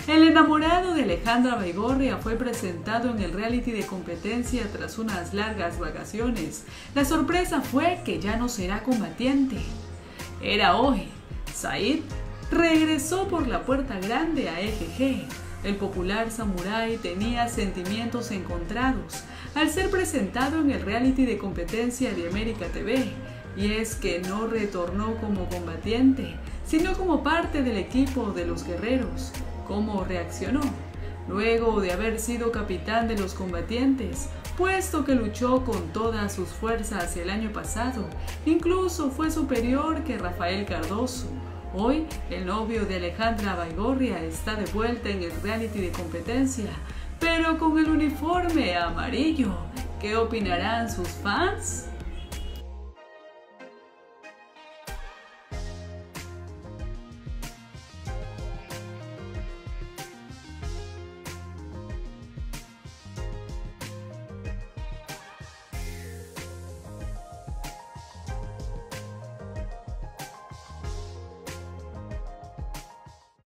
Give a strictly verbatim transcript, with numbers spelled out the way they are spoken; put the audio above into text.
El enamorado de Alejandra Baigorria fue presentado en el reality de competencia tras unas largas vacaciones. La sorpresa fue que ya no será combatiente. Era hoy. Said regresó por la puerta grande a E G G. El popular samurái tenía sentimientos encontrados al ser presentado en el reality de competencia de América T V. Y es que no retornó como combatiente, sino como parte del equipo de los guerreros. ¿Cómo reaccionó? Luego de haber sido capitán de los combatientes, puesto que luchó con todas sus fuerzas el año pasado, incluso fue superior que Rafael Cardoso. Hoy, el novio de Alejandra Baigorria está de vuelta en el reality de competencia, pero con el uniforme amarillo. ¿Qué opinarán sus fans?